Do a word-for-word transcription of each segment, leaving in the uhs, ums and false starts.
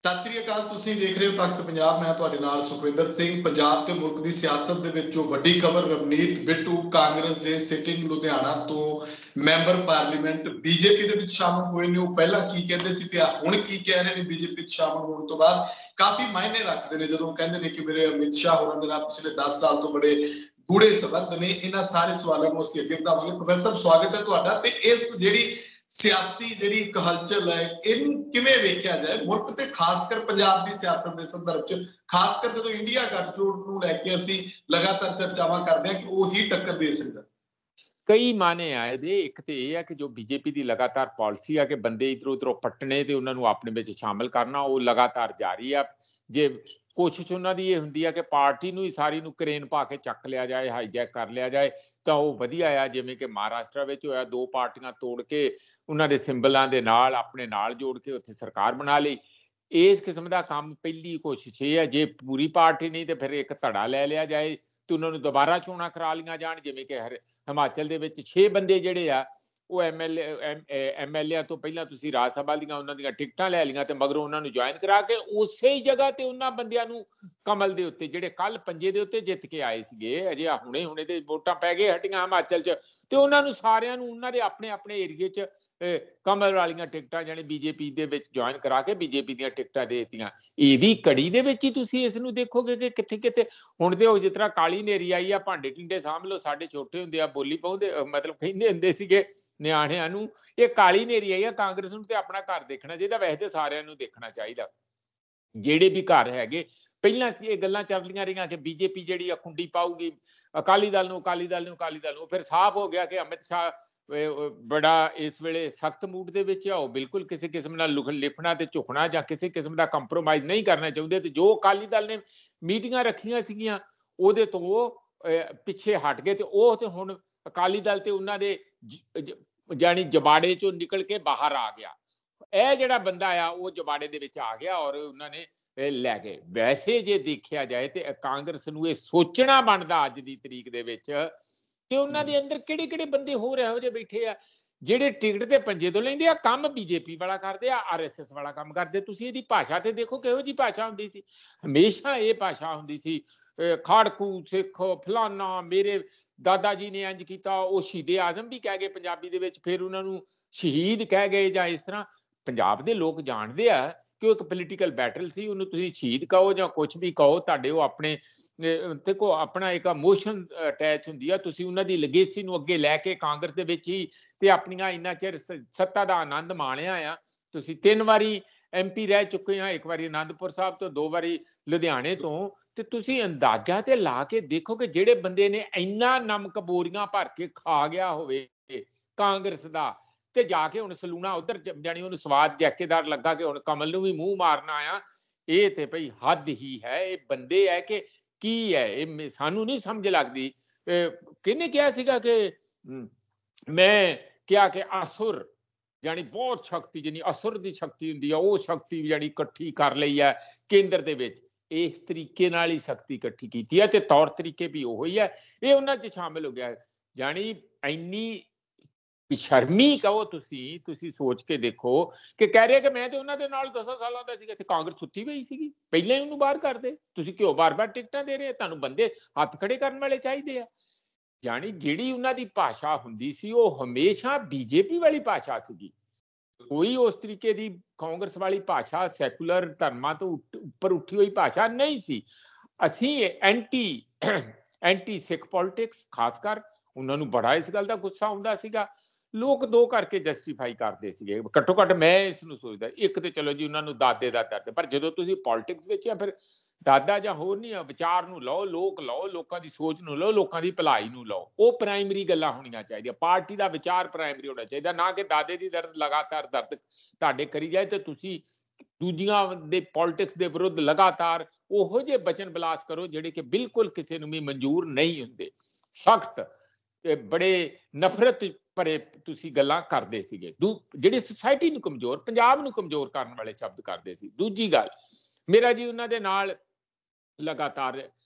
ਸਤਿ ਸ੍ਰੀ ਅਕਾਲ। ਤੁਸੀਂ ਦੇਖ ਰਹੇ ਹੋ ਤਖਤ ਪੰਜਾਬ। ਮੈਂ ਤੁਹਾਡੇ ਨਾਲ ਸੁਖਵਿੰਦਰ ਸਿੰਘ। ਪੰਜਾਬ ਤੇ ਮੁਲਕ ਦੀ ਸਿਆਸਤ ਦੇ ਵਿੱਚੋਂ ਵੱਡੀ ਖਬਰ, ਰਵਨੀਤ ਬਿੱਟੂ ਕਾਂਗਰਸ ਦੇ ਸਿਟਿੰਗ ਲੁਧਿਆਣਾ ਤੋਂ ਮੈਂਬਰ ਪਾਰਲੀਮੈਂਟ ਬੀਜੇਪੀ ਦੇ ਵਿੱਚ ਸ਼ਾਮਲ ਹੋਏ ਨੇ। ਉਹ ਪਹਿਲਾਂ ਕੀ ਕਹਿੰਦੇ ਸੀ ਤੇ ਹੁਣ ਕੀ ਕਹਿ ਰਹੇ ਨੇ ਬੀਜੇਪੀ ਚ ਸ਼ਾਮਲ ਹੋਣ ਤੋਂ ਬਾਅਦ, ਕਾਫੀ ਮਾਇਨੇ ਰੱਖਦੇ ਨੇ ਜਦੋਂ ਕਹਿੰਦੇ ਨੇ ਕਿ ਮੇਰੇ ਅਮਿਤ ਸ਼ਾਹ ਹੋਰਾਂ ਦੇ ਨਾਲ ਪਿਛਲੇ ਦਸ ਸਾਲ ਤੋਂ ਬੜੇ ਗੂੜੇ ਸੰਬੰਧ ਨੇ। ਇਹਨਾਂ ਸਾਰੇ ਸਵਾਲਾਂ ਨੂੰ ਅਸੀਂ ਅੱਗੇ ਵਧਾਵਾਂਗੇ। ਪ੍ਰੋਫੈਸਰ ਸਾਹਿਬ, ਸਵਾਗਤ ਹੈ ਤੁਹਾਡਾ। ਤੇ ਇਸ ਜਿਹੜੀ ਸਿਆਸੀ ਜਿਹੜੀ ਇੱਕ ਹਲਚਲ ਹੈ, ਇਹਨੂੰ ਕਿਵੇਂ ਵੇਖਿਆ ਜਾਏ ਮੁਲਕ ਤੇ ਖਾਸ ਕਰ ਪੰਜਾਬ ਦੀ ਸਿਆਸਤ ਦੇ ਸੰਦਰਭ ਚ, ਖਾਸ ਕਰ ਜਦੋਂ ਇੰਡੀਆ ਗੱਠਜੋੜ ਨੂੰ ਲੈ ਕੇ ਅਸੀਂ ਲਗਾਤਾਰ ਚਰਚਾਵਾਂ ਕਰਦੇ ਹਾਂ ਕਿ ਉਹੀ ਟੱਕਰ ਦੇ ਸਕਦਾ। ਕਈ ਮਾਨੇ ਆ ਇਹਦੇ। ਇੱਕ ਤੇ ਇਹ ਹੈ ਕਿ ਜੋ ਬੀਜੇਪੀ ਦੀ ਲਗਾਤਾਰ ਪਾਲਿਸੀ ਆ ਕਿ ਬੰਦੇ ਇਧਰੋਂ ਉਧਰੋਂ ਪੱਟਣੇ ਤੇ ਉਹਨਾਂ ਨੂੰ ਆਪਣੇ ਵਿੱਚ ਸ਼ਾਮਲ ਕਰਨਾ, ਉਹ ਲਗਾਤਾਰ ਜਾਰੀ ਆ। ਜੇ ਕੋਸ਼ਿਸ਼ ਉਹਨਾਂ ਦੀ ਇਹ ਹੁੰਦੀ ਆ ਕਿ ਪਾਰਟੀ ਨੂੰ ਹੀ ਸਾਰੀ ਨੂੰ ਕਰੇਨ ਪਾ ਕੇ ਚੱਕ ਲਿਆ ਜਾਏ, ਹਾਈਜੈਕ ਕਰ ਲਿਆ ਜਾਏ, ਤਾਂ ਉਹ ਵਧੀਆ ਆ। ਜਿਵੇਂ ਕਿ ਮਹਾਰਾਸ਼ਟਰ ਵਿੱਚ ਹੋਇਆ, ਦੋ ਪਾਰਟੀਆਂ ਤੋੜ ਕੇ ਉਹਨਾਂ ਦੇ ਸਿੰਬਲਾਂ ਦੇ ਨਾਲ ਆਪਣੇ ਨਾਲ ਜੋੜ ਕੇ ਉੱਥੇ ਸਰਕਾਰ ਬਣਾ ਲਈ। ਇਸ ਕਿਸਮ ਦਾ ਕੰਮ ਪਹਿਲੀ ਕੋਸ਼ਿਸ਼ ਇਹ ਹੈ। ਜੇ ਪੂਰੀ ਪਾਰਟੀ ਨਹੀਂ ਤੇ ਫਿਰ ਇੱਕ ਧੜਾ ਲੈ ਲਿਆ ਜਾਏ ਤੇ ਉਹਨਾਂ ਨੂੰ ਦੁਬਾਰਾ ਚੋਣਾਂ ਕਰਾ ਲਈਆਂ ਜਾਣ। ਜਿਵੇਂ ਕਿ ਹਰ ਹਿਮਾਚਲ ਦੇ ਵਿੱਚ ਛੇ ਬੰਦੇ ਜਿਹੜੇ ਆ ਉਹ M L M L A ਤੋਂ ਪਹਿਲਾਂ ਤੁਸੀਂ ਰਾਜ ਸਭਾ ਦੀਆਂ ਉਹਨਾਂ ਦੀਆਂ ਟਿਕਟਾਂ ਲੈ ਲਈਆਂ ਤੇ ਮਗਰੋਂ ਉਹਨਾਂ ਨੂੰ ਜੁਆਇਨ ਕਰਾ ਕੇ ਉਸੇ ਹੀ ਜਗ੍ਹਾ ਤੇ ਉਹਨਾਂ ਬੰਦਿਆਂ ਨੂੰ ਕਮਲ ਦੇ ਉੱਤੇ, ਜਿਹੜੇ ਕੱਲ ਪੰਜੇ ਦੇ ਉੱਤੇ ਜਿੱਤ ਕੇ ਆਏ ਸੀਗੇ, ਅਜੇ ਹੁਣੇ ਹੁਣੇ ਤੇ ਵੋਟਾਂ ਪੈ ਗਏ ਹਟੀਆਂ ਹਿਮਾਚਲ ਚ, ਤੇ ਉਹਨਾਂ ਨੂੰ ਸਾਰਿਆਂ ਨੂੰ ਉਹਨਾਂ ਦੇ ਆਪਣੇ ਆਪਣੇ ਏਰੀਏ ਚ ਕਮਲ ਵਾਲੀਆਂ ਟਿਕਟਾਂ ਜਾਣੀ ਬੀਜੇਪੀ ਦੇ ਵਿੱਚ ਜੁਆਇਨ ਕਰਾ ਕੇ ਬੀਜੇਪੀ ਦੀਆਂ ਟਿਕਟਾਂ ਦੇ ਦਿੱਤੀਆਂ। ਇਹਦੀ ਕੜੀ ਦੇ ਵਿੱਚ ਹੀ ਤੁਸੀਂ ਇਸ ਨੂੰ ਦੇਖੋਗੇ ਕਿ ਕਿੱਥੇ ਕਿੱਥੇ ਹੁਣ ਤੇ ਉਹ ਜਿਸ ਤਰ੍ਹਾਂ ਕਾਲੀ ਨੇਰੀ ਆਈ ਆ, ਭਾਂਡੇ ਟਿੰਡੇ ਸਾਂਭ ਲਓ। ਸਾਡੇ ਛੋਟੇ ਹੁੰਦੇ ਆ ਬੋਲੀ ਪਾਉਂਦੇ, ਮਤਲਬ ਕਹਿੰਦੇ ਹੁੰਦੇ ਸੀਗੇ ਨਿਆਣਿਆਂ ਨੂੰ, ਇਹ ਕਾਲੀ ਨੇਰੀ ਆਈ ਆ। ਕਾਂਗਰਸ ਨੂੰ ਤੇ ਆਪਣਾ ਘਰ ਦੇਖਣਾ ਚਾਹੀਦਾ, ਵੈਸੇ ਤੇ ਸਾਰਿਆਂ ਨੂੰ ਦੇਖਣਾ ਚਾਹੀਦਾ। ਜਿਹੜੇ ਵੀ ਘਰ ਹੈਗੇ, ਪਹਿਲਾਂ ਇਹ ਗੱਲਾਂ ਚੱਲਦੀਆਂ ਰਹੀਆਂ ਕਿ ਬੀਜੇਪੀ ਜਿਹੜੀ ਆ ਖੁੰਡੀ ਪਾਊਗੀ ਅਕਾਲੀ ਦਲ ਨੂੰ, ਅਕਾਲੀ ਦਲ ਨੂੰ, ਅਕਾਲੀ ਦਲ ਨੂੰ। ਫਿਰ ਸਾਫ਼ ਹੋ ਗਿਆ ਕਿ ਅਮਿਤ ਸ਼ਾਹ ਬੜਾ ਇਸ ਵੇਲੇ ਸਖਤ ਮੂਡ ਦੇ ਵਿੱਚ ਆ। ਉਹ ਬਿਲਕੁਲ ਕਿਸੇ ਕਿਸਮ ਨਾਲ ਲਿਖਣਾ ਤੇ ਝੁਕਣਾ ਜਾਂ ਕਿਸੇ ਕਿਸਮ ਦਾ ਕੰਪਰੋਮਾਈਜ਼ ਨਹੀਂ ਕਰਨਾ ਚਾਹੁੰਦੇ। ਤੇ ਜੋ ਅਕਾਲੀ ਦਲ ਨੇ ਮੀਟਿੰਗਾਂ ਰੱਖੀਆਂ ਸੀਗੀਆਂ ਉਹਦੇ ਤੋਂ ਉਹ ਪਿੱਛੇ ਹਟ ਗਏ ਤੇ ਉਹ ਤੇ ਹੁਣ ਅਕਾਲੀ ਦਲ ਤੇ ਉਹਨਾਂ ਦੇ ਜਾਨੀ ਜਬਾੜੇ ਚੋਂ ਨਿਕਲ ਕੇ ਬਾਹਰ ਆ ਗਿਆ। ਇਹ ਜਿਹੜਾ ਬੰਦਾ ਆ ਉਹ ਜਬਾੜੇ ਦੇ ਵਿੱਚ ਆ ਗਿਆ ਔਰ ਉਹਨਾਂ ਨੇ ਲੈ ਗਏ। ਵੈਸੇ ਜੇ ਦੇਖਿਆ ਜਾਏ ਤੇ ਕਾਂਗਰਸ ਨੂੰ ਇਹ ਸੋਚਣਾ ਬਣਦਾ ਅੱਜ ਦੀ ਤਰੀਕ ਦੇ ਵਿੱਚ ਕਿ ਉਹਨਾਂ ਦੇ ਅੰਦਰ ਕਿਹੜੇ ਕਿਹੜੇ ਬੰਦੇ ਹੋਰ ਇਹੋ ਜਿਹੇ ਬੈਠੇ ਆ ਜਿਹੜੇ ਟਿਕਟ ਤੇ ਪੰਜੇ ਤੋਂ ਲੈਂਦੇ ਆ, ਕੰਮ ਬੀਜੇਪੀ ਵਾਲਾ ਕਰਦੇ ਆ, ਆਰ ਐਸ ਐਸ ਵਾਲਾ ਕੰਮ ਕਰਦੇ। ਤੁਸੀਂ ਇਹਦੀ ਭਾਸ਼ਾ ਤੇ ਦੇਖੋ ਕਿਹੋ ਜਿਹੀ ਭਾਸ਼ਾ ਹੁੰਦੀ ਸੀ। ਹਮੇਸ਼ਾ ਇਹ ਭਾਸ਼ਾ ਹੁੰਦੀ ਸੀ, ਖਾੜਕੂ ਸਿੱਖ ਫਲਾਨਾ, ਮੇਰੇ ਦਾਦਾ ਜੀ ਨੇ ਇੰਜ ਕੀਤਾ, ਉਹ ਸ਼ਹੀਦੇ ਆਜ਼ਮ ਵੀ ਕਹਿ ਗਏ ਪੰਜਾਬੀ ਦੇ ਵਿੱਚ, ਫਿਰ ਉਹਨਾਂ ਨੂੰ ਸ਼ਹੀਦ ਕਹਿ ਗਏ ਜਾਂ ਇਸ ਤਰ੍ਹਾਂ। ਪੰਜਾਬ ਦੇ ਲੋਕ ਜਾਣਦੇ ਆ ਕਿ ਉਹ ਇੱਕ ਪੋਲੀਟੀਕਲ ਬੈਟਲ ਸੀ। ਉਹਨੂੰ ਤੁਸੀਂ ਸ਼ਹੀਦ ਕਹੋ ਜਾਂ ਕੁਛ ਵੀ ਕਹੋ, ਤੁਹਾਡੇ ਉਹ ਆਪਣੇ ਦੇਖੋ ਆਪਣਾ ਇੱਕ ਇਮੋਸ਼ਨ ਅਟੈਚ ਹੁੰਦੀ ਆ। ਤੁਸੀਂ ਉਹਨਾਂ ਦੀ ਲੈਗੇਸੀ ਨੂੰ ਅੱਗੇ ਲੈ ਕੇ ਕਾਂਗਰਸ ਦੇ ਵਿੱਚ ਹੀ ਤੇ ਆਪਣੀਆਂ ਇੰਨਾ ਚਿਰ ਸੱਤਾ ਦਾ ਆਨੰਦ ਮਾਣਿਆ ਆ। ਤੁਸੀਂ ਤਿੰਨ ਵਾਰੀ ਐਮ ਪੀ ਰਹਿ ਚੁੱਕੇ ਆ, ਇੱਕ ਵਾਰੀ ਅਨੰਦਪੁਰ ਸਾਹਿਬ ਤੋਂ, ਦੋ ਵਾਰੀ ਲੁਧਿਆਣੇ ਤੋਂ। ਤੇ ਤੁਸੀਂ ਅੰਦਾਜ਼ਾ ਤੇ ਲਾ ਕੇ ਦੇਖੋ ਕਿ ਜਿਹੜੇ ਬੰਦੇ ਨੇ ਇੰਨਾ ਨਮਕ ਬੋਰੀਆਂ ਭਰ ਕੇ ਖਾ ਗਿਆ ਹੋਵੇ ਕਾਂਗਰਸ ਦਾ, ਤੇ ਜਾ ਕੇ ਹੁਣ ਸਲੂਣਾ ਉਧਰ ਜਾਣੀ ਉਹਨੂੰ ਸਵਾਦ ਜੈਕੇਦਾਰ ਲੱਗਾ ਕਿ ਹੁਣ ਕਮਲ ਨੂੰ ਵੀ ਮੂੰਹ ਮਾਰਨਾ ਆ। ਇਹ ਤੇ ਭਈ ਹੱਦ ਹੀ ਹੈ। ਇਹ ਬੰਦੇ ਹੈ ਕਿ ਕੀ ਹੈ, ਇਹ ਸਾਨੂੰ ਨਹੀਂ ਸਮਝ ਲੱਗਦੀ। ਕਿਹਨੇ ਕਿਹਾ ਸੀਗਾ ਕਿ ਮੈਂ ਕਿਹਾ ਕਿ ਅਸੁਰ ਜਾਨੀ ਬਹੁਤ ਸ਼ਕਤੀ, ਜਿੰਨੀ ਅਸੁਰ ਦੀ ਸ਼ਕਤੀ ਹੁੰਦੀ ਆ, ਉਹ ਸ਼ਕਤੀ ਜਾਨੀ ਇਕੱਠੀ ਕਰ ਲਈ ਹੈ ਕੇਂਦਰ ਦੇ ਵਿੱਚ। ਇਸ ਤਰੀਕੇ ਨਾਲ ਹੀ ਸ਼ਕਤੀ ਇਕੱਠੀ ਕੀਤੀ ਹੈ ਤੇ ਤੌਰ ਤਰੀਕੇ ਵੀ ਉਹੋ ਹੀ ਹੈ। ਇਹ ਉਹਨਾਂ 'ਚ ਸ਼ਾਮਿਲ ਹੋ ਗਿਆ। ਜਾਨੀ ਇੰਨੀ ਬੇਸ਼ਰਮੀ ਕਹੋ ਤੁਸੀਂ, ਤੁਸੀਂ ਸੋਚ ਕੇ ਦੇਖੋ ਕਿ ਕਹਿ ਰਹੇ ਕਿ ਮੈਂ ਤੇ ਉਹਨਾਂ ਦੇ ਨਾਲ ਦਸਾਂ ਸਾਲਾਂ ਦਾ ਸੀਗਾ ਤੇ ਕਾਂਗਰਸ ਸੁੱਤੀ ਪਈ ਸੀਗੀ, ਪਹਿਲਾਂ ਹੀ ਉਹਨੂੰ ਬਾਹਰ ਕਰਦੇ। ਤੁਸੀਂ ਕਿਉਂ ਬਾਰ-ਬਾਰ ਟਿਕਟਾਂ ਦੇ ਰਹੇ? ਤੁਹਾਨੂੰ ਬੰਦੇ ਹੱਥ ਖੜੇ ਕਰਨ ਵਾਲੇ ਚਾਹੀਦੇ ਆ। ਜਾਨੀ ਜਿਹੜੀ ਉਹਨਾਂ ਦੀ ਭਾਸ਼ਾ ਹੁੰਦੀ ਸੀ ਉਹ ਹਮੇਸ਼ਾ ਬੀਜੇਪੀ ਵਾਲੀ ਭਾਸ਼ਾ ਸੀਗੀ। ਕੋਈ ਉਸ ਤਰੀਕੇ ਦੀ ਕਾਂਗਰਸ ਵਾਲੀ ਭਾਸ਼ਾ ਸੈਕੂਲਰ ਧਰਮਾਂ ਤੋਂ ਉੱਪਰ ਉੱਠੀ ਹੋਈ ਭਾਸ਼ਾ ਨਹੀਂ ਸੀ। ਅਸੀਂ ਐਂਟੀ ਐਂਟੀ ਸਿੱਖ ਪੋਲਿਟਿਕਸ, ਖਾਸ ਕਰ ਉਹਨਾਂ ਨੂੰ ਬੜਾ ਇਸ ਗੱਲ ਦਾ ਗੁੱਸਾ ਹੁੰਦਾ ਸੀਗਾ। ਲੋਕ ਦੋ ਕਰਕੇ ਜਸਟੀਫਾਈ ਕਰਦੇ ਸੀਗੇ, ਘੱਟੋ ਘੱਟ ਮੈਂ ਇਸ ਨੂੰ ਸੋਚਦਾ। ਇੱਕ ਤੇ ਚਲੋ ਜੀ ਉਹਨਾਂ ਨੂੰ ਦਾਦੇ ਦਾ ਦਰਦ, ਪਰ ਜਦੋਂ ਤੁਸੀਂ ਪੋਲਿਟਿਕਸ ਵਿੱਚ ਆ ਫਿਰ ਦਾਦਾ ਜਾਂ ਹੋਰ ਨਹੀਂ ਆ, ਵਿਚਾਰ ਨੂੰ ਲਓ, ਲੋਕ ਲਓ, ਲੋਕਾਂ ਦੀ ਸੋਚ ਨੂੰ ਲਓ, ਲੋਕਾਂ ਦੀ ਭਲਾਈ ਨੂੰ ਲਓ। ਉਹ ਪ੍ਰਾਇਮਰੀ ਗੱਲਾਂ ਹੋਣੀਆਂ ਚਾਹੀਦੀਆਂ। ਪਾਰਟੀ ਦਾ ਵਿਚਾਰ ਪ੍ਰਾਇਮਰੀ ਹੋਣਾ ਚਾਹੀਦਾ, ਨਾ ਕਿ ਦਾਦੇ ਦੀ ਦਰਦ ਲਗਾਤਾਰ ਦਰਦ ਤੁਹਾਡੇ ਕਰੀ ਜਾਏ ਤੇ ਤੁਸੀਂ ਦੂਜੀਆਂ ਦੇ ਪੋਲਿਟਿਕਸ ਦੇ ਵਿਰੁੱਧ ਲਗਾਤਾਰ ਉਹੋ ਜਿਹੇ ਬਚਨ ਬਲਾਸ ਕਰੋ ਜਿਹੜੇ ਕਿ ਬਿਲਕੁਲ ਕਿਸੇ ਨੂੰ ਵੀ ਮਨਜ਼ੂਰ ਨਹੀਂ ਹੁੰਦੇ। ਸਖਤ ਤੇ ਬੜੇ ਨਫ਼ਰਤ ਭਰੇ ਤੁਸੀਂ ਗੱਲਾਂ ਕਰਦੇ ਸੀਗੇ, ਜਿਹੜੀ ਸੁਸਾਇਟੀ ਨੂੰ ਕਮਜ਼ੋਰ, ਪੰਜਾਬ ਨੂੰ ਕਮਜ਼ੋਰ ਕਰਨ ਵਾਲੇ ਸ਼ਬਦ ਕਰਦੇ ਸੀ। ਦੂਜੀ ਗੱਲ, ਮੇਰਾ ਜੀ ਉਹਨਾਂ ਦੇ ਨਾਲ ਲਗਾਤਾਰ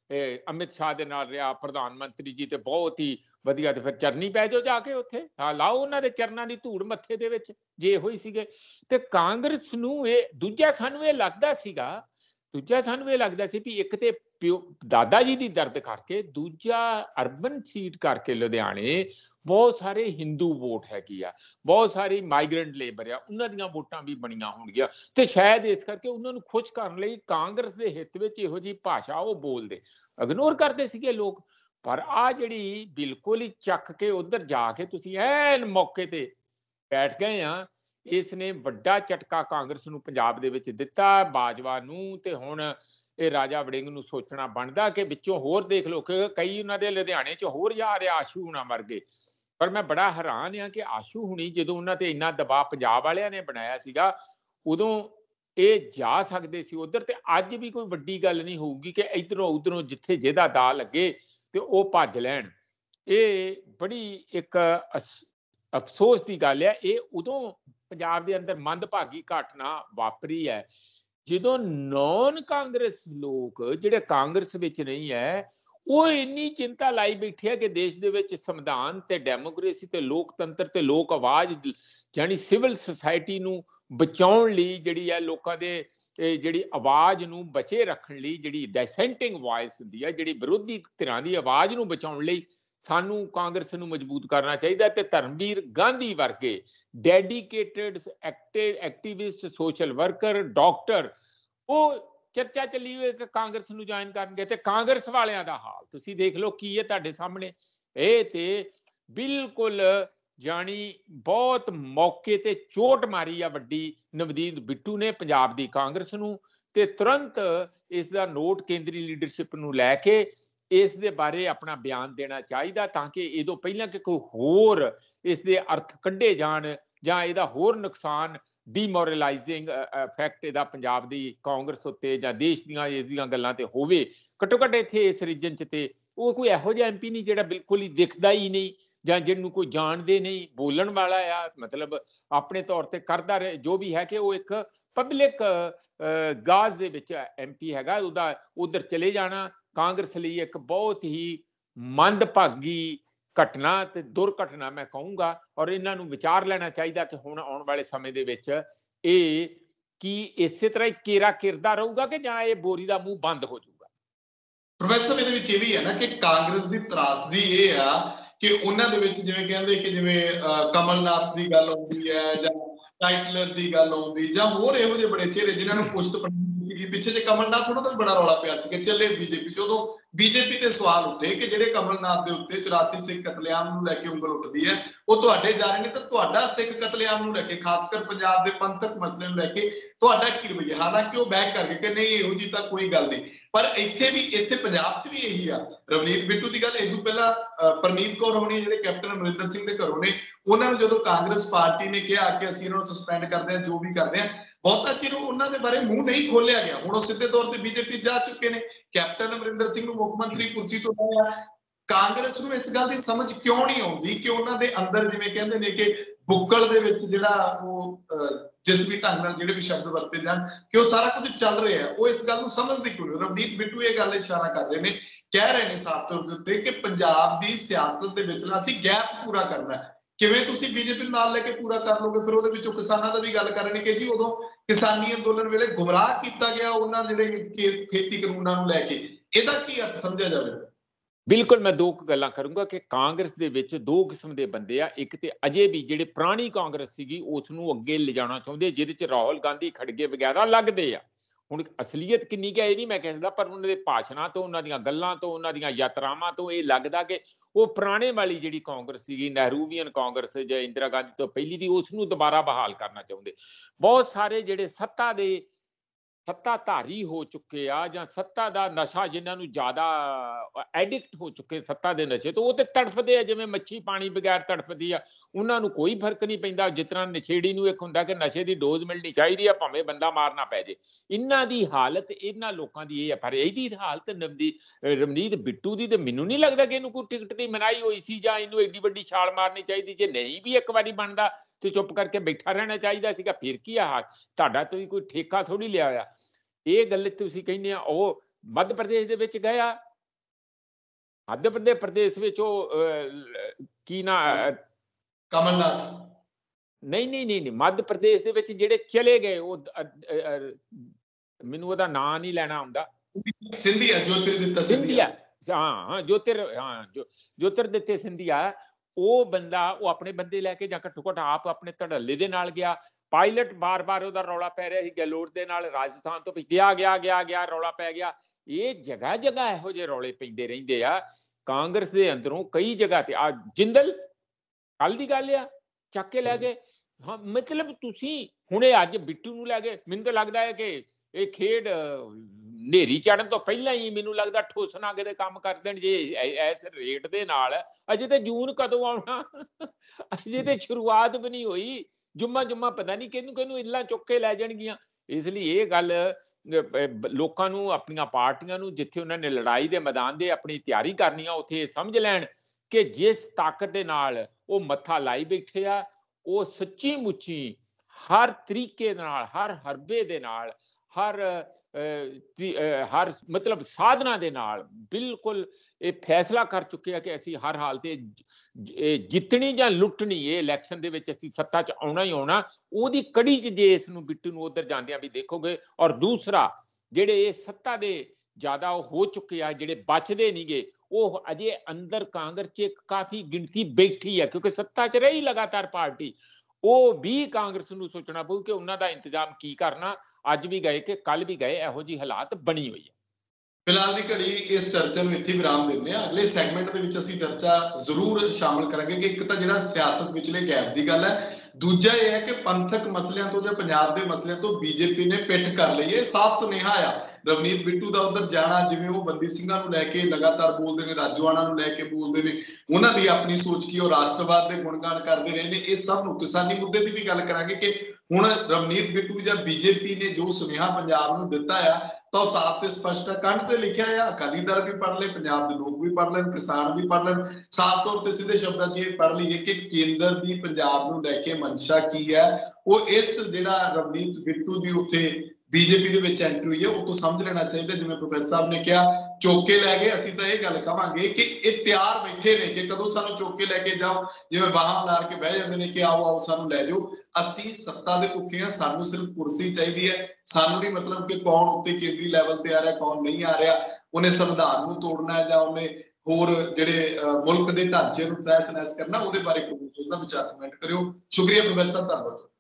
ਅਮਿਤ ਸ਼ਾਹ ਦੇ ਨਾਲ ਰਿਹਾ ਪ੍ਰਧਾਨ ਮੰਤਰੀ ਜੀ ਤੇ ਬਹੁਤ ਹੀ ਵਧੀਆ, ਤੇ ਫਿਰ ਚਰਨੀ ਪੈ ਜਾਓ ਜਾ ਕੇ ਉੱਥੇ, ਹਾਂ ਲਾਓ ਉਹਨਾਂ ਦੇ ਚਰਨਾਂ ਦੀ ਧੂੜ ਮੱਥੇ ਦੇ ਵਿੱਚ ਜੇ ਇਹੋ ਹੀ ਸੀਗੇ। ਤੇ ਕਾਂਗਰਸ ਨੂੰ ਇਹ ਦੂਜਾ ਸਾਨੂੰ ਇਹ ਲੱਗਦਾ ਸੀਗਾ ਦੂਜਾ ਸਾਨੂੰ ਇਹ ਲੱਗਦਾ ਸੀ ਵੀ ਇੱਕ ਤੇ ਪਿਓ ਦਾਦਾ ਜੀ ਦੀ ਦਰਦ ਕਰਕੇ, ਦੂਜਾ ਅਰਬਨ ਸੀਟ ਕਰਕੇ ਲੁਧਿਆਣੇ ਬਹੁਤ ਸਾਰੇ ਹਿੰਦੂ ਵੋਟ ਹੈਗੀ ਆ, ਬਹੁਤ ਸਾਰੀ ਮਾਈਗ੍ਰੈਂਟ ਲੇਬਰ ਆ, ਉਹਨਾਂ ਦੀਆਂ ਵੋਟਾਂ ਵੀ ਬਣੀਆਂ ਹੋਣਗੀਆਂ, ਤੇ ਸ਼ਾਇਦ ਇਸ ਕਰਕੇ ਉਹਨਾਂ ਨੂੰ ਖੁਸ਼ ਕਰਨ ਲਈ ਕਾਂਗਰਸ ਦੇ ਹਿੱਤ ਵਿੱਚ ਇਹੋ ਜਿਹੀ ਭਾਸ਼ਾ ਉਹ ਬੋਲਦੇ, ਇਗਨੋਰ ਕਰਦੇ ਸੀਗੇ ਲੋਕ। ਪਰ ਆ ਜਿਹੜੀ ਬਿਲਕੁਲ ਹੀ ਚੱਕ ਕੇ ਉਧਰ ਜਾ ਕੇ ਤੁਸੀਂ ਐਨ ਮੌਕੇ ਤੇ ਬੈਠ ਗਏ ਆ, ਇਸ ਨੇ ਵੱਡਾ ਝਟਕਾ ਕਾਂਗਰਸ ਨੂੰ ਪੰਜਾਬ ਦੇ ਵਿੱਚ ਦਿੱਤਾ, ਬਾਜਵਾ ਨੂੰ। ਤੇ ਹੁਣ ਇਹ ਰਾਜਾ ਵੜਿੰਗ ਨੂੰ ਸੋਚਣਾ ਬਣਦਾ ਕਿ ਵਿੱਚੋਂ ਹੋਰ ਦੇਖ ਲਓ ਕਿ ਕਈ ਉਹਨਾਂ ਦੇ ਲੁਧਿਆਣੇ 'ਚ ਹੋਰ ਜਾ ਰਿਹਾ, ਆਸ਼ੂ ਹੁਣਾ ਵਰਗੇ। ਪਰ ਮੈਂ ਬੜਾ ਹੈਰਾਨ ਆ ਕਿ ਆਸ਼ੂ ਹੁਣੀ ਜਦੋਂ ਉਹਨਾਂ ਤੇ ਇੰਨਾ ਦਬਾਅ ਪੰਜਾਬ ਵਾਲਿਆਂ ਨੇ ਬਣਾਇਆ ਸੀਗਾ, ਉਦੋਂ ਇਹ ਜਾ ਸਕਦੇ ਸੀ ਉਧਰ, ਤੇ ਅੱਜ ਵੀ ਕੋਈ ਵੱਡੀ ਗੱਲ ਨਹੀਂ ਹੋਊਗੀ ਕਿ ਇਧਰੋਂ ਉਧਰੋਂ ਜਿੱਥੇ ਜਿਹਦਾ ਦਾ ਲੱਗੇ ਤੇ ਉਹ ਭੱਜ ਲੈਣ। ਇਹ ਬੜੀ ਇੱਕ ਅਫਸੋਸ ਦੀ ਗੱਲ ਹੈ। ਇਹ ਉਦੋਂ ਪੰਜਾਬ ਦੇ ਅੰਦਰ ਮੰਦਭਾਗੀ ਘਟਨਾ ਵਾਪਰੀ ਹੈ ਜਦੋਂ ਨੌਨ ਕਾਂਗਰਸ ਲੋਕ ਜਿਹੜੇ ਕਾਂਗਰਸ ਵਿੱਚ ਨਹੀਂ ਹੈ, ਉਹ ਇੰਨੀ ਚਿੰਤਾ ਲਾਈ ਬੈਠੇ ਆ ਕਿ ਦੇਸ਼ ਦੇ ਵਿੱਚ ਸੰਵਿਧਾਨ ਤੇ ਡੈਮੋਕ੍ਰੇਸੀ ਤੇ ਲੋਕਤੰਤਰ ਤੇ ਲੋਕ ਆਵਾਜ਼ ਜਾਨੀ ਸਿਵਲ ਸੁਸਾਇਟੀ ਨੂੰ ਬਚਾਉਣ ਲਈ, ਜਿਹੜੀ ਹੈ ਲੋਕਾਂ ਦੇ ਜਿਹੜੀ ਆਵਾਜ਼ ਨੂੰ ਬਚੇ ਰੱਖਣ ਲਈ, ਜਿਹੜੀ ਡਿਸੈਂਟਿੰਗ ਵਾਇਸ ਹੁੰਦੀ ਹੈ, ਜਿਹੜੀ ਵਿਰੋਧੀ ਧਿਰਾਂ ਦੀ ਆਵਾਜ਼ ਨੂੰ ਬਚਾਉਣ ਲਈ ਸਾਨੂੰ ਕਾਂਗਰਸ ਨੂੰ ਮਜ਼ਬੂਤ ਕਰਨਾ ਚਾਹੀਦਾ। ਤੇ ਧਰਮਵੀਰ ਗਾਂਧੀ ਵਰਗੇ dedicated activist, social worker, doctor, ਉਹ ਚਰਚਾ ਚੱਲੀ ਹੋਈ ਕਿ ਕਾਂਗਰਸ ਨੂੰ ਜੁਆਇਨ ਕਰਨਗੇ। ਤੇ ਕਾਂਗਰਸ ਵਾਲਿਆਂ ਦਾ ਹਾਲ ਤੁਸੀਂ ਦੇਖ ਲਓ ਕੀ ਹੈ ਤੁਹਾਡੇ ਸਾਹਮਣੇ। ਇਹ ਤੇ ਬਿਲਕੁਲ ਜਾਣੀ ਬਹੁਤ ਮੌਕੇ ਤੇ ਚੋਟ ਮਾਰੀ ਆ ਵੱਡੀ ਨਵਦੀਪ ਬਿੱਟੂ ਨੇ ਪੰਜਾਬ ਦੀ ਕਾਂਗਰਸ ਨੂੰ, ਤੇ ਤੁਰੰਤ ਇਸ ਦਾ ਨੋਟ ਕੇਂਦਰੀ ਲੀਡਰਸ਼ਿਪ ਨੂੰ ਲੈ ਕੇ ਇਸ ਦੇ ਬਾਰੇ ਆਪਣਾ ਬਿਆਨ ਦੇਣਾ ਚਾਹੀਦਾ, ਤਾਂ ਕਿ ਇਹਦੋਂ ਪਹਿਲਾਂ ਕਿ ਕੋਈ ਹੋਰ ਇਸ ਦੇ ਅਰਥ ਕੱਢੇ ਜਾਣ ਜਾਂ ਇਹਦਾ ਹੋਰ ਨੁਕਸਾਨ ਡੀਮੋਰਲਾਈਜ਼ਿੰਗ ਇਫੈਕਟ ਇਹਦਾ ਪੰਜਾਬ ਦੀ ਕਾਂਗਰਸ ਉੱਤੇ ਜਾਂ ਦੇਸ਼ ਦੀਆਂ ਇਹਦੀਆਂ ਗੱਲਾਂ ਤੇ ਹੋਵੇ। ਘੱਟੋ ਘੱਟ ਇੱਥੇ ਇਸ ਰੀਜਨ 'ਚ ਤੇ ਉਹ ਕੋਈ ਇਹੋ ਜਿਹਾ ਐਮ ਪੀ ਨਹੀਂ ਜਿਹੜਾ ਬਿਲਕੁਲ ਹੀ ਦਿਖਦਾ ਹੀ ਨਹੀਂ ਜਾਂ ਜਿਹਨੂੰ ਕੋਈ ਜਾਣਦੇ ਨਹੀਂ, ਬੋਲਣ ਵਾਲਾ ਆ, ਮਤਲਬ ਆਪਣੇ ਤੌਰ ਤੇ ਕਰਦਾ ਰਹੇ ਜੋ ਵੀ ਹੈ ਕਿ ਉਹ ਇੱਕ ਪਬਲਿਕ ਗਾਜ਼ ਦੇ ਵਿੱਚ ਐਮ ਪੀ ਹੈਗਾ, ਉਹਦਾ ਉਧਰ ਚਲੇ ਜਾਣਾ ਕਾਂਗਰਸ ਲਈ ਇੱਕ ਬਹੁਤ ਹੀ ਮੰਦਭਾਗੀ ਘਟਨਾ ਤੇ ਦੁਰਘਟਨਾ ਮੈਂ ਕਹੂੰਗਾ। ਔਰ ਇਹਨਾਂ ਨੂੰ ਵਿਚਾਰ ਲੈਣਾ ਚਾਹੀਦਾ ਕਿ ਹੁਣ ਆਉਣ ਵਾਲੇ ਸਮੇਂ ਦੇ ਵਿੱਚ ਇਹ ਕੀ ਇਸੇ ਤਰ੍ਹਾਂ ਹੀ ਕੇਰਾ ਕਿਰਦਾ ਰਹੂਗਾ ਕਿ ਜਾਂ ਇਹ ਬੋਰੀ ਦਾ ਮੂੰਹ ਬੰਦ ਹੋ ਜਾਊਗਾ। ਪ੍ਰੋਫੈਸਰ ਇਹਦੇ ਵਿੱਚ ਇਹ ਵੀ ਹੈ ਨਾ ਕਿ ਕਾਂਗਰਸ ਦੀ ਤਰਾਸਦੀ ਇਹ ਆ ਕਿ ਉਹਨਾਂ ਦੇ ਵਿੱਚ ਜਿਵੇਂ ਕਹਿੰਦੇ ਕਿ ਜਿਵੇਂ ਕਮਲਨਾਥ ਦੀ ਗੱਲ ਆਉਂਦੀ ਹੈ ਜਾਂ ਟਾਈਟਲਰ ਦੀ ਗੱਲ ਆਉਂਦੀ ਜਾਂ ਹੋਰ ਇਹੋ ਜਿਹੇ ਬੜੇ ਚਿਹਰੇ ਜਿਨ੍ਹਾਂ ਨੂੰ ਪੁਸ਼ਤ ਪਿੱਛੇ ਜੇ ਕਮਲਨਾਥ ਉਹਨਾਂ ਦਾ ਵੀ ਬੜਾ ਰੌਲਾ ਪਿਆ ਸੀ ਕਿ ਚੱਲੇ ਬੀਜੇਪੀ, ਜਦੋਂ ਬੀਜੇਪੀ ਤੇ ਸਵਾਲ ਉੱਠੇ ਕਿ ਜਿਹੜੇ ਕਮਲਨਾਥ ਦੇ ਉੱਤੇ ਚੁਰਾਸੀ ਸਿੱਖ ਕਤਲੇਆਮ ਨੂੰ ਲੈ ਕੇ ਉਂਗਲ ਉੱਠਦੀ ਹੈ ਉਹ ਤੁਹਾਡੇ ਜਾ ਰਹੇ ਨੇ, ਤਾਂ ਤੁਹਾਡਾ ਸਿੱਖ ਕਤਲੇਆਮ ਨੂੰ ਲੈ ਕੇ, ਖਾਸ ਕਰ ਪੰਜਾਬ ਦੇ ਪੰਥਕ ਮਸਲੇ ਨੂੰ ਲੈ ਕੇ ਤੁਹਾਡਾ ਕੀ ਰਵੱਈਆ? ਹਾਲਾਂਕਿ ਉਹ ਬੈਕ ਕਰ ਗਏ ਕਿ ਨਹੀਂ ਇਹੋ ਜਿਹੀ ਤਾਂ ਕੋਈ ਗੱਲ ਨਹੀਂ, ਪਰ ਇੱਥੇ ਵੀ ਇੱਥੇ ਪੰਜਾਬ 'ਚ ਵੀ ਇਹੀ ਆ। ਰਵਨੀਤ ਬਿੱਟੂ ਦੀ ਗੱਲ ਇਹ ਤੋਂ ਪਹਿਲਾਂ ਪਰਨੀਤ ਕੌਰ ਹੋਣੀ ਜਿਹੜੇ ਕੈਪਟਨ ਅਮਰਿੰਦਰ ਸਿੰਘ ਦੇ ਘਰੋਂ ਨੇ, ਉਹਨਾਂ ਨੂੰ ਜਦੋਂ ਕਾਂਗਰਸ ਪਾਰਟੀ ਨੇ ਕਿਹਾ ਕਿ ਅਸੀਂ ਇਹਨਾਂ ਨੂੰ ਸਸਪੈਂਡ ਕਰਦੇ ਹਾਂ, ਜੋ ਵੀ ਕਰਦੇ ਹਾਂ, ਬਹੁਤਾ ਚਿਰ ਉਹਨਾਂ ਦੇ ਬਾਰੇ ਮੂੰਹ ਨਹੀਂ ਖੋਲਿਆ ਗਿਆ। ਹੁਣ ਉਹ ਸਿੱਧੇ ਤੌਰ ਤੇ ਬੀਜੇਪੀ ਜਾ ਚੁੱਕੇ ਨੇ, ਕੈਪਟਨ ਅਮਰਿੰਦਰ ਸਿੰਘ ਨੂੰ ਮੁੱਖ ਮੰਤਰੀ ਕੁਰਸੀ ਤੋਂ ਲਾਇਆ। ਕਾਂਗਰਸ ਨੂੰ ਇਸ ਗੱਲ ਦੀ ਸਮਝ ਕਿਉਂ ਨਹੀਂ ਆਉਂਦੀ ਕਿ ਉਹਨਾਂ ਦੇ ਅੰਦਰ ਜਿਵੇਂ ਕਹਿੰਦੇ ਨੇ ਕਿ ਬੁੱਕਲ ਦੇ ਵਿੱਚ ਜਿਹੜਾ ਉਹ ਜਿਸ ਵੀ ਢੰਗ ਨਾਲ ਜਿਹੜੇ ਵੀ ਸ਼ਬਦ ਵਰਤੇ ਜਾਣ ਕਿ ਉਹ ਸਾਰਾ ਕੁਝ ਚੱਲ ਰਿਹਾ, ਉਹ ਇਸ ਗੱਲ ਨੂੰ ਸਮਝਦੇ ਕਿਉਂ ਨਹੀਂ? ਰਵਨੀਤ ਬਿੱਟੂ ਇਹ ਗੱਲ ਇਸ਼ਾਰਾ ਕਰ ਰਹੇ ਨੇ, ਕਹਿ ਰਹੇ ਨੇ ਸਾਫ਼ ਤੌਰ ਦੇ ਉੱਤੇ ਕਿ ਪੰਜਾਬ ਦੀ ਸਿਆਸਤ ਦੇ ਵਿਚਲਾ ਅਸੀਂ ਗੈਪ ਪੂਰਾ ਕਰਨਾ। ਕਿਵੇਂ ਤੁਸੀਂ ਬੀਜੇਪੀ ਨੂੰ ਨਾਲ ਲੈ ਕੇ ਪੂਰਾ ਕਰ ਲੋਗੇ? ਫਿਰ ਉਹਦੇ ਵਿੱਚੋਂ ਕਿਸਾਨਾਂ ਦਾ ਵੀ ਗੱਲ ਕਰ ਰਹੇ ਨੇ ਕਿ ਜੀ ਉਦੋਂ ਕਿਸਾਨੀ ਅੰਦੋਲਨ ਵੇਲੇ ਗੁੰਮਰਾਹ ਕੀਤਾ ਗਿਆ ਉਹਨਾਂ ਜਿਹੜੇ ਖੇਤੀ ਕਾਨੂੰਨਾਂ ਨੂੰ ਲੈ ਕੇ, ਇਹਦਾ ਕੀ ਅਰਥ ਸਮਝਿਆ ਜਾਵੇ? ਬਿਲਕੁਲ, ਮੈਂ ਦੋ ਗੱਲਾਂ ਕਰੂੰਗਾ ਕਿ ਕਾਂਗਰਸ ਦੇ ਵਿੱਚ ਦੋ ਕਿਸਮ ਦੇ ਬੰਦੇ ਆ। ਇੱਕ ਤੇ ਅਜੇ ਵੀ ਜਿਹੜੇ ਪੁਰਾਣੀ ਕਾਂਗਰਸ ਸੀਗੀ ਉਸ ਨੂੰ ਅੱਗੇ ਲਿਜਾਣਾ ਚਾਹੁੰਦੇ, ਜਿਹਦੇ ਚ ਰਾਹੁਲ ਗਾਂਧੀ, ਖੜਗੇ ਵਗੈਰਾ ਲੱਗਦੇ ਆ। ਹੁਣ ਅਸਲੀਅਤ ਕਿੰਨੀ ਕੁ ਹੈ ਇਹ ਨਹੀਂ ਮੈਂ ਕਹਿੰਦਾ, ਪਰ ਉਹਨਾਂ ਦੇ ਭਾਸ਼ਣਾਂ ਤੋਂ, ਉਹਨਾਂ ਦੀਆਂ ਗੱਲਾਂ ਤੋਂ, ਉਹਨਾਂ ਦੀਆਂ ਯਾਤਰਾਵਾਂ ਤੋਂ ਇਹ ਲੱਗਦਾ ਕਿ ਉਹ ਪੁਰਾਣੇ ਵਾਲੀ ਜਿਹੜੀ ਕਾਂਗਰਸ ਸੀਗੀ, ਨਹਿਰੂਵੀਅਨ ਕਾਂਗਰਸ ਜਾਂ ਇੰਦਰਾ ਗਾਂਧੀ ਤੋਂ ਪਹਿਲੀ ਦੀ, ਉਸ ਨੂੰ ਦੁਬਾਰਾ ਬਹਾਲ ਕਰਨਾ ਚਾਹੁੰਦੇ। ਬਹੁਤ ਸਾਰੇ ਜਿਹੜੇ ਸੱਤਾ ਦੇ ਸੱਤਾਧਾਰੀ ਹੋ ਚੁੱਕੇ ਆ ਜਾਂ ਸੱਤਾ ਦਾ ਨਸ਼ਾ ਜਿਨ੍ਹਾਂ ਨੂੰ ਜ਼ਿਆਦਾ ਐਡਿਕਟ ਹੋ ਚੁੱਕੇ ਸੱਤਾ ਦੇ ਨਸ਼ੇ ਤੋਂ, ਉਹ ਤੇ ਤੜਫਦੇ ਆ ਜਿਵੇਂ ਮੱਛੀ ਪਾਣੀ ਬਗੈਰ ਤੜਫਦੀ ਆ। ਉਹਨਾਂ ਨੂੰ ਕੋਈ ਫਰਕ ਨਹੀਂ ਪੈਂਦਾ। ਜਿਸ ਤਰ੍ਹਾਂ ਨਸ਼ੇੜੀ ਨੂੰ ਇੱਕ ਹੁੰਦਾ ਕਿ ਨਸ਼ੇ ਦੀ ਡੋਜ਼ ਮਿਲਣੀ ਚਾਹੀਦੀ ਆ ਭਾਵੇਂ ਬੰਦਾ ਮਾਰਨਾ ਪੈ ਜੇ, ਇਹਨਾਂ ਦੀ ਹਾਲਤ ਇਹਨਾਂ ਲੋਕਾਂ ਦੀ ਇਹ ਹੈ। ਪਰ ਇਹਦੀ ਹਾਲਤ ਨਵਦੀ ਰਵਨੀਤ ਬਿੱਟੂ ਦੀ ਤੇ ਮੈਨੂੰ ਨਹੀਂ ਲੱਗਦਾ ਕਿ ਇਹਨੂੰ ਕੋਈ ਟਿਕਟ ਦੀ ਮਨਾਹੀ ਹੋਈ ਸੀ ਜਾਂ ਇਹਨੂੰ ਐਡੀ ਵੱਡੀ ਛਾਲ ਮਾਰਨੀ ਚਾਹੀਦੀ। ਜੇ ਨਹੀਂ ਵੀ ਇੱਕ ਵਾਰੀ ਬਣਦਾ ਤੇ ਚੁੱਪ ਕਰਕੇ ਬੈਠਾ ਰਹਿਣਾ ਚਾਹੀਦਾ ਸੀਗਾ। ਫਿਰ ਕੀ ਆ, ਤੁਹਾਡਾ ਤੁਸੀਂ ਕੋਈ ਠੇਕਾ ਥੋੜੀ ਲਿਆ ਆ। ਇਹ ਗੱਲ ਤੁਸੀਂ ਕਹਿੰਦੇ ਆ ਉਹ ਮੱਧ ਪ੍ਰਦੇਸ਼ ਦੇ ਵਿੱਚ ਗਿਆ ਮੱਧ ਪ੍ਰਦੇਸ਼ ਵਿੱਚ ਉਹ ਕੀ ਨਾ ਕਮਲਨਾਥ ਨਹੀਂ ਨਹੀਂ ਨਹੀਂ ਨਹੀਂ ਮੱਧ ਪ੍ਰਦੇਸ਼ ਦੇ ਵਿੱਚ ਜਿਹੜੇ ਚਲੇ ਗਏ ਉਹ ਮੈਨੂੰ ਉਹਦਾ ਨਾਂ ਨਹੀਂ ਲੈਣਾ ਆਉਂਦਾ। ਸਿੰਧੀਆ, ਜੋਤਿਰਾਦਿੱਤਿਆ ਸਿੰਧੀਆ, ਹਾਂ ਹਾਂ ਜੋਤਿਰ ਹਾਂ ਜੋਤਿਰਾਦਿੱਤਿਆ ਸਿੰਧੀਆ, ਉਹ ਬੰਦਾ ਉਹ ਆਪਣੇ ਬੰਦੇ ਲੈ ਕੇ ਜਾਂ ਘੱਟੋ ਘੱਟ ਆਪ ਆਪਣੇ ਧੜੱਲੇ ਦੇ ਨਾਲ ਗਿਆ। ਪਾਇਲਟ ਬਾਰ ਬਾਰ ਉਹਦਾ ਰੌਲਾ ਪੈ ਰਿਹਾ ਸੀ ਗਹਿਲੋਤ ਦੇ ਨਾਲ, ਰਾਜਸਥਾਨ ਤੋਂ ਵੀ ਗਿਆ ਗਿਆ ਗਿਆ ਗਿਆ ਰੌਲਾ ਪੈ ਗਿਆ। ਇਹ ਜਗ੍ਹਾ ਜਗ੍ਹਾ ਇਹੋ ਜਿਹੇ ਰੌਲੇ ਪੈਂਦੇ ਰਹਿੰਦੇ ਆ ਕਾਂਗਰਸ ਦੇ ਅੰਦਰੋਂ ਕਈ ਜਗ੍ਹਾ ਤੇ। ਆ ਜਿੰਦਲ ਕੱਲ ਦੀ ਗੱਲ ਆ, ਚੱਕ ਕੇ ਲੈ ਗਏ। ਹਾਂ ਮਤਲਬ ਤੁਸੀਂ ਹੁਣੇ ਅੱਜ ਬਿੱਟੂ ਨੂੰ ਲੈ ਗਏ। ਮੈਨੂੰ ਤਾਂ ਲੱਗਦਾ ਹੈ ਕਿ ਇਹ ਖੇਡ ਨੇਰੀ ਚੜਨ ਤੋਂ ਪਹਿਲਾਂ ਹੀ ਮੈਨੂੰ ਲੱਗਦਾ ਠੋਸ ਨਾ ਕਿਤੇ ਕੰਮ ਕਰ ਦੇਣ ਜੇ ਇਸ ਰੇਟ ਦੇ ਨਾਲ। ਅਜੇ ਤੇ ਜੂਨ ਕਦੋਂ ਆਉਣਾ, ਅਜੇ ਤੇ ਸ਼ੁਰੂਆਤ ਵੀ ਨਹੀਂ ਹੋਈ। ਜੁੰਮਾ ਜੁੰਮਾ ਪਤਾ ਨਹੀਂ ਕਿਹਨੂੰ ਕਿਹਨੂੰ ਇੱਲਾਂ ਚੁੱਕ ਕੇ ਲੈ ਜਾਣਗੀਆਂ। ਇਸ ਲਈ ਇਹ ਗੱਲ ਲੋਕਾਂ ਨੂੰ, ਆਪਣੀਆਂ ਪਾਰਟੀਆਂ ਨੂੰ, ਜਿੱਥੇ ਉਹਨਾਂ ਨੇ ਲੜਾਈ ਦੇ ਮੈਦਾਨ ਦੇ ਆਪਣੀ ਤਿਆਰੀ ਕਰਨੀ ਆ, ਉੱਥੇ ਇਹ ਸਮਝ ਲੈਣ ਕਿ ਜਿਸ ਤਾਕਤ ਦੇ ਨਾਲ ਉਹ ਮੱਥਾ ਲਾਈ ਬੈਠੇ ਆ, ਉਹ ਸੱਚੀ ਮੁੱਚੀ ਹਰ ਤਰੀਕੇ ਨਾਲ, ਹਰ ਹਰਬੇ ਦੇ ਨਾਲ, ਹਰ ਹਰ ਮਤਲਬ ਸਾਧਨਾ ਦੇ ਨਾਲ ਬਿਲਕੁਲ ਇਹ ਫੈਸਲਾ ਕਰ ਚੁੱਕੇ ਆ ਕਿ ਅਸੀਂ ਹਰ ਹਾਲ ਤੇ ਜਿੱਤਣੀ ਜਾਂ ਲੁੱਟਣੀ, ਇਹ ਇਲੈਕਸ਼ਨ ਦੇ ਵਿੱਚ ਅਸੀਂ ਸੱਤਾ 'ਚ ਆਉਣਾ ਹੀ ਆਉਣਾ। ਉਹਦੀ ਕੜੀ 'ਚ ਜੇ ਇਸ ਨੂੰ ਬਿੱਟੂ ਨੂੰ ਉੱਧਰ ਜਾਂਦਿਆਂ ਵੀ ਦੇਖੋਗੇ। ਔਰ ਦੂਸਰਾ, ਜਿਹੜੇ ਇਹ ਸੱਤਾ ਦੇ ਜ਼ਿਆਦਾ ਉਹ ਹੋ ਚੁੱਕੇ ਆ, ਜਿਹੜੇ ਬਚਦੇ ਨਹੀਂ ਗੇ, ਉਹ ਅਜੇ ਅੰਦਰ ਕਾਂਗਰਸ 'ਚ ਕਾਫੀ ਗਿਣਤੀ ਬੈਠੀ ਆ, ਕਿਉਂਕਿ ਸੱਤਾ 'ਚ ਰਹੀ ਲਗਾਤਾਰ ਪਾਰਟੀ। ਉਹ ਵੀ ਕਾਂਗਰਸ ਨੂੰ ਸੋਚਣਾ ਪਊ ਕਿ ਉਹਨਾਂ ਦਾ ਇੰਤਜ਼ਾਮ ਕੀ ਕਰਨਾ। ਅੱਜ ਵੀ ਗਏ ਕਿ ਕੱਲ ਵੀ ਗਏ, ਇਹੋ ਜਿਹੀ ਹਾਲਾਤ ਬਣੀ ਹੋਈ ਹੈ। ਫਿਲਹਾਲ ਦੀ ਘੜੀ ਇਸ ਚਰਚਾ ਨੂੰ ਇੱਥੇ ਵਿਰਾਮ ਦਿੰਦੇ ਹਾਂ। ਅਗਲੇ ਸੈਗਮੈਂਟ ਦੇ ਵਿੱਚ ਅਸੀਂ ਚਰਚਾ ਜ਼ਰੂਰ ਸ਼ਾਮਲ ਕਰਾਂਗੇ ਕਿ ਇੱਕ ਤਾਂ ਜਿਹੜਾ ਸਿਆਸਤ ਵਿਚਲੇ ਗੈਪ ਦੀ ਗੱਲ ਹੈ, ਦੂਜਾ ਇਹ ਹੈ ਕਿ ਪੰਥਕ ਮਸਲਿਆਂ ਤੋਂ ਜਾਂ ਪੰਜਾਬ ਦੇ ਮਸਲਿਆਂ ਤੋਂ ਬੀਜੇਪੀ ਨੇ ਪਿੱਠ ਕਰ ਲਈ। ਇਹ ਸਾਫ਼ ਸੁਨੇਹਾ ਆ ਰਵਨੀਤ ਬਿੱਟੂ ਦਾ ਉੱਧਰ ਜਾਣਾ, ਜਿਵੇਂ ਉਹ ਬੰਦੀ ਸਿੰਘਾਂ ਨੂੰ ਲੈ ਕੇ ਲਗਾਤਾਰ ਬੋਲਦੇ ਨੇ, ਰਾਜੋਆਣਾ ਨੂੰ ਲੈ ਕੇ ਬੋਲਦੇ ਨੇ, ਉਹਨਾਂ ਦੀ ਆਪਣੀ ਸੋਚ ਕੀ, ਉਹ ਰਾਸ਼ਟਰਵਾਦ ਦੇ ਗੁਣਗਾਨ ਕਰਦੇ ਰਹੇ ਨੇ। ਇਹ ਸਭ ਨੂੰ ਕਿਸਾਨੀ ਮੁੱਦੇ ਦੀ ਵੀ ਗੱਲ ਕਰਾਂਗੇ ਕਿ ਹੁਣ ਰਵਨੀਤ ਬਿੱਟੂ ਜਾਂ ਬੀਜੇਪੀ ਨੇ ਜੋ ਸੁਨੇਹਾ ਪੰਜਾਬ ਨੂੰ ਦਿੱਤਾ ਆ, ਤਾਂ ਉਹ ਸਾਫ਼ ਤੇ ਸਪਸ਼ਟ ਕੰਧ ਤੇ ਲਿਖਿਆ ਆ। ਅਕਾਲੀ ਦਲ ਵੀ ਪੜ੍ਹ ਲਏ, ਪੰਜਾਬ ਦੇ ਲੋਕ ਵੀ ਪੜ੍ਹ ਲੈਣ, ਕਿਸਾਨ ਵੀ ਪੜ੍ਹ ਲੈਣ। ਸਾਫ਼ ਤੌਰ ਤੇ ਸਿੱਧੇ ਸ਼ਬਦਾਂ 'ਚ ਇਹ ਪੜ੍ਹ ਲਈਏ ਕਿ ਕੇਂਦਰ ਦੀ ਪੰਜਾਬ ਨੂੰ ਲੈ ਕੇ ਮਨਸ਼ਾ ਕੀ ਹੈ। ਉਹ ਇਸ ਜਿਹੜਾ ਰਵਨੀਤ ਬਿੱਟੂ ਦੀ ਉੱਥੇ ਬੀਜੇਪੀ ਦੇ ਵਿੱਚ ਐਂਟਰੀ ਹੋਈ ਹੈ, ਉਹ ਤੋਂ ਸਮਝ ਲੈਣਾ ਚਾਹੀਦਾ। ਜਿਵੇਂ ਪ੍ਰੋਫੈਸਰ ਸਾਹਿਬ ਨੇ ਕਿਹਾ, ਚੁੱਕ ਕੇ ਲੈ ਗਏ। ਅਸੀਂ ਤਾਂ ਇਹ ਗੱਲ ਕਹਾਂਗੇ ਕਿ ਇਹ ਤਿਆਰ ਬੈਠੇ ਨੇ ਕਿ ਕਦੋਂ ਸਾਨੂੰ ਚੁੱਕ ਕੇ ਲੈ ਕੇ ਜਾਓ, ਜਿਵੇਂ ਬਾਹਾਂ ਲਾਰ ਕੇ ਬਹਿ ਜਾਂਦੇ ਨੇ ਕਿ ਆਓ ਆਓ ਸਾਨੂੰ ਲੈ ਜਾਓ। ਅਸੀਂ ਸੱਤਾ ਦੇ ਭੁੱਖੇ ਹਾਂ, ਸਾਨੂੰ ਸਿਰਫ ਕੁਰਸੀ ਚਾਹੀਦੀ ਹੈ। ਸਾਨੂੰ ਨਹੀਂ ਮਤਲਬ ਕਿ ਕੌਣ ਉੱਤੇ ਕੇਂਦਰੀ ਲੈਵਲ ਤੇ ਆ ਰਿਹਾ, ਕੌਣ ਨਹੀਂ ਆ ਰਿਹਾ, ਉਹਨੇ ਸੰਵਿਧਾਨ ਨੂੰ ਤੋੜਨਾ ਹੈ ਜਾਂ ਉਹਨੇ ਹੋਰ ਜਿਹੜੇ ਮੁਲਕ ਦੇ ਢਾਂਚੇ ਨੂੰ ਤਹਿਸ ਨਹਿਸ ਕਰਨਾ, ਉਹਦੇ ਬਾਰੇ ਕੋਈ ਸੋਚਦਾ। ਵਿਚਾਰ ਕਮੈਂਟ ਕਰਿਓ। ਸ਼ੁਕਰੀਆ ਪ੍ਰੋਫੈਸਰ, ਧੰਨਵਾਦ।